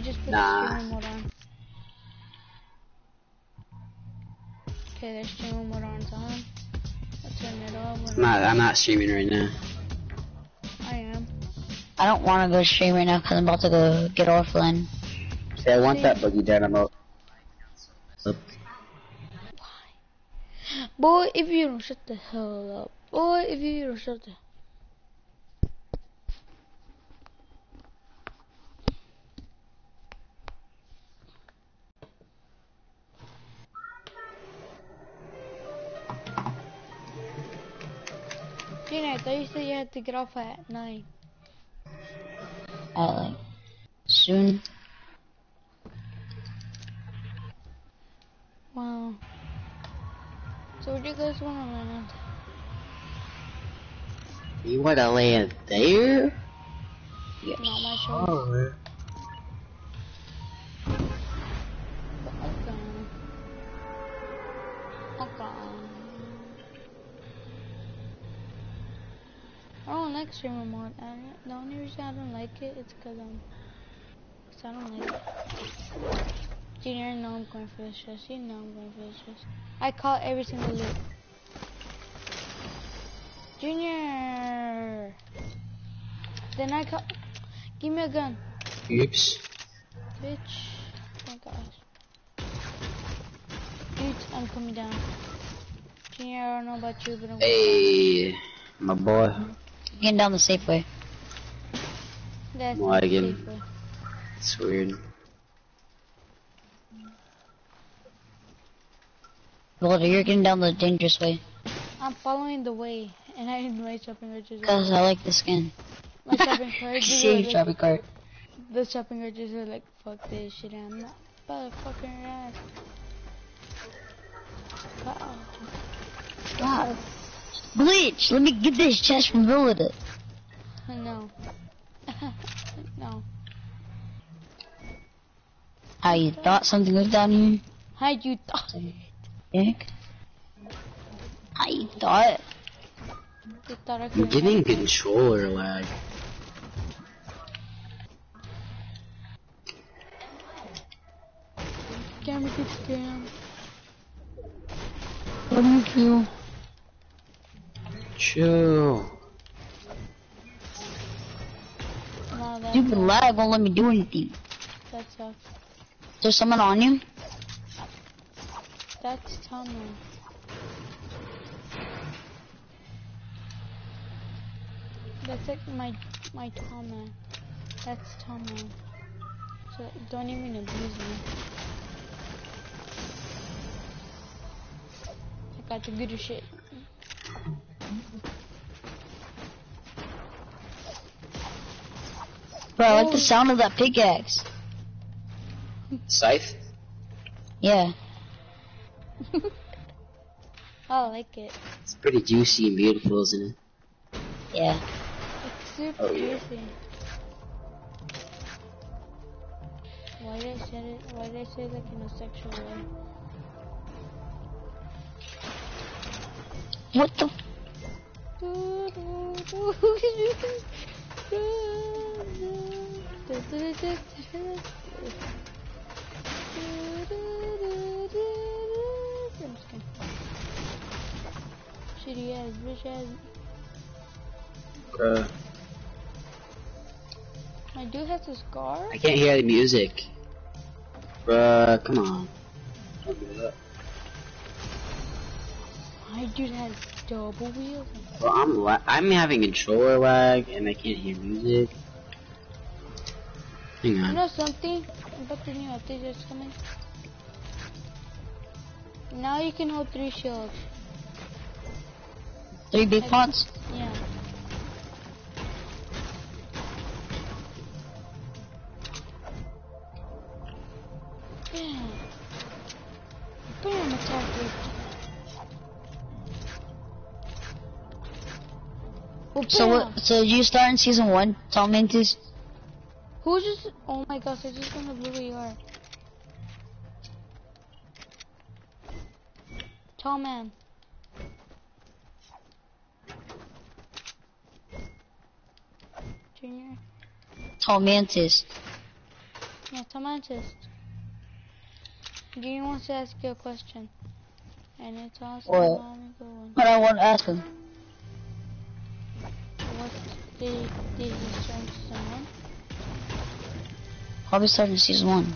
just put the Nah. streaming mode on. Okay, there's streaming mode on. I'll turn it off. I'm not streaming right now. I am. I don't want to go stream right now because I'm about to go get offline. See, I want that boogie dynamo. Why? Boy, if you don't shut the hell up. Boy, if you don't shut the... Gina, I thought you said you had to get off at 9. Like, soon. Wow. So where do you guys want to land? You want to land there? Yes. Not my choice. Oh. Okay. I don't like streamer mode. The only reason I don't like it is because I don't like it. Junior, no, I'm going for the stress. You know I'm going for the stress. I caught every single loot. Junior! Then I caught... Give me a gun. Oops. Bitch. Oh my gosh. Dude, I'm coming down. Junior, I don't know about you, but I'm Hey, my boy. Getting down the safe way. That's Why not again? safe way. It's weird. Well, you're getting down the dangerous way. I'm following the way, and I my shopping riches. Because I like the skin. My shopping carts See, shopping cart. the shopping riches are like, fuck this shit, I'm not fucking ass. Wow. Wow. Bleach, let me get this chest from Villada. No. No. How you thought something was down here? How you thought? Nick? How you thought? You thought I I'm could getting controller lag. Camera gets scammed. What do you feel? Chill. No, that Stupid lag won't let me do anything. sucks. There's someone on you? That's Tommy. That's like my Tommy. That's Tommy. So don't even abuse me. I got the good shit. Bro, I like the sound of that pickaxe. Scythe? Yeah. I like it. It's pretty juicy and beautiful, isn't it? Yeah. It's super Oh, yeah. juicy. Why did I say it? Why did I say it like in a sexual way? What the? Shitty ass, bitch ass. My dude has a scar? I can't hear the music. Bruh, come on. Don't do that. My dude has double wheels. Well, I'm having controller lag and I can't hear music. Hang You on. know something about the new update that's coming? Now you can hold 3 shields. 3 big pots? Yeah. Bam. Bam, attack it. Oh, So bam. what? So you start in season 1, Tom Mantis? Who's just? Oh my gosh! I just found a blue AR. Tall man. Junior. Tom Mantis. No, scientist. Junior wants to ask you a question. And it's also What? a good one. But I want to ask him. What did he start season 1? Probably starting season 1.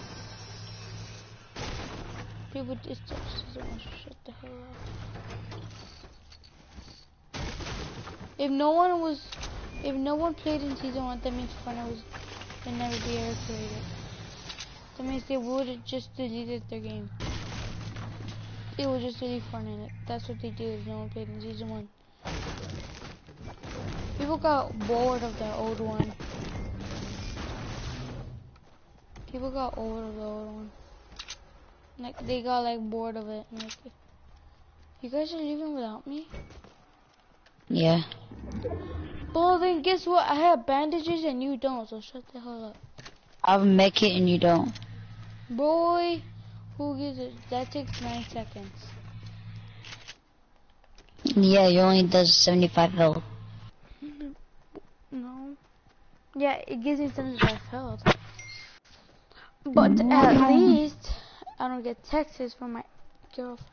People just start season 1, shut the hell up. If no one played in season 1, that means Fortnite would never be ever created. That means they would have just deleted their game. They will just delete Fortnite. That's what they do if no one played in season 1. People got bored of the old one. People got bored of the old one. Like, they got like bored of it. Like, you guys are leaving without me? Yeah. Well, then guess what? I have bandages and you don't, so shut the hell up. I have a med kit and you don't. Boy, who gives it? That takes 9 seconds. Yeah, you only does 75 health. No. Yeah, it gives me 75 health. But at least I don't get texts from my girlfriend.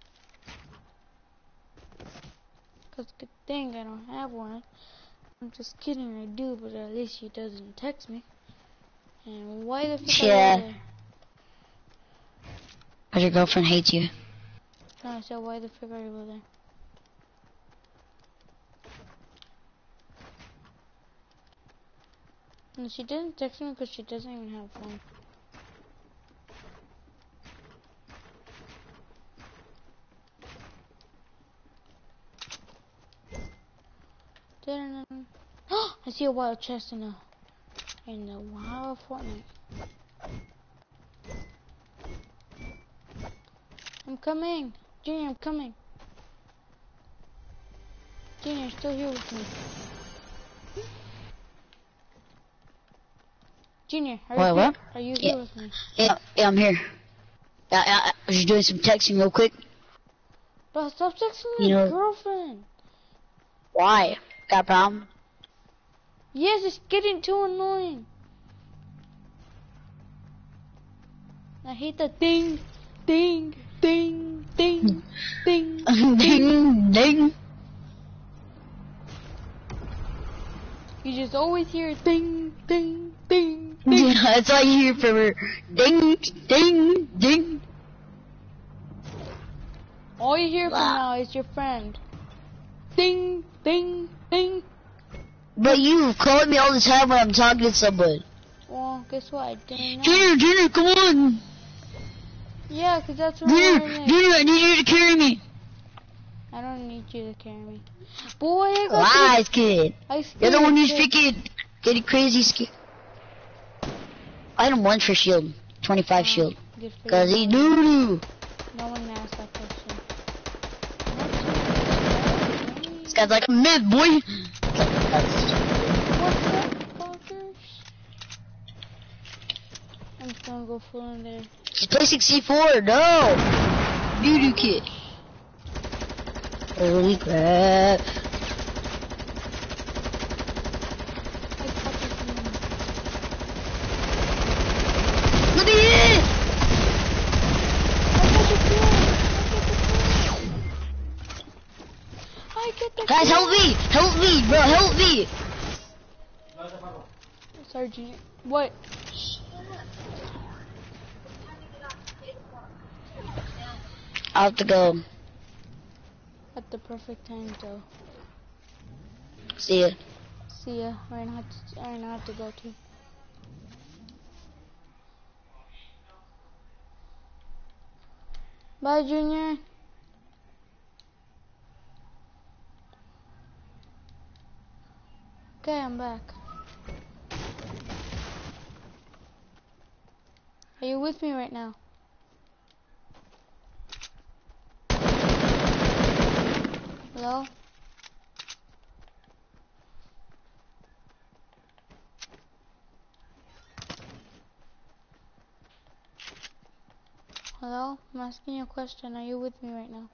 Cause good thing I don't have one. I'm just kidding, I do, but at least she doesn't text me. And why the fuck Yeah. are you there? Cause your girlfriend hates you. No, I said why the fuck are you there? And she doesn't text me because she doesn't even have a phone. I see a wild chest in the wild Fortnite. I'm coming, Junior. I'm coming. Junior, you're still here with me. Junior, What? Are you Yeah. here with me? Yeah, I'm here. I was just doing some texting real quick. Bro, stop texting You my know- girlfriend. Why? Got a problem? Yes, it's getting too annoying. I hate the ding, ding, ding, ding, ding. Ding, ding. You just always hear ding, ding, ding, ding. Yeah, that's all you hear from her. Ding, ding, ding. All you hear from Wow. now is your friend. Ding, ding, ding. But you call me all the time when I'm talking to someone. Well, guess what? I didn't know. Junior, come on. Yeah, 'cause that's what I'm wearing. Junior, I need you to carry me. I don't need you to carry me. Boy, I got Lies, kid. I You're the one who's scared. freaking getting crazy scared. Item 1 for shield. 25 shield. Good for Cause you. he doo-doo. No one asked that question. This guy's like a mid, boy. What's up, fuckers? I'm just gonna go full in there. He's placing C4. No. Doo-doo kid. Holy crap. I fucking see him. Let me in. I get the Guys, kill. help me. Help me, bro. Help me. Sorry, Junior. What? I have to go. At the perfect time, though. See ya. See ya. I have to go too. Bye, Junior. Okay, I'm back. Are you with me right now? Hello? Hello? I'm asking you a question. Are you with me right now?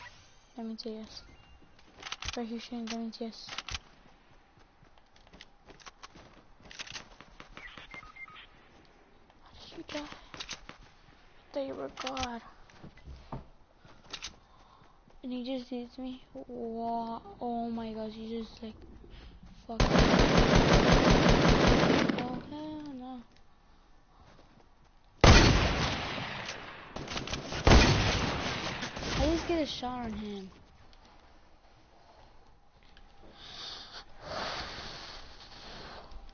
Let me say yes. Right here, Shane. Let me say yes. God. They were God. And he just hits me. Wow. Oh my gosh, he just like fuck. Oh hell no. I just get a shot on him.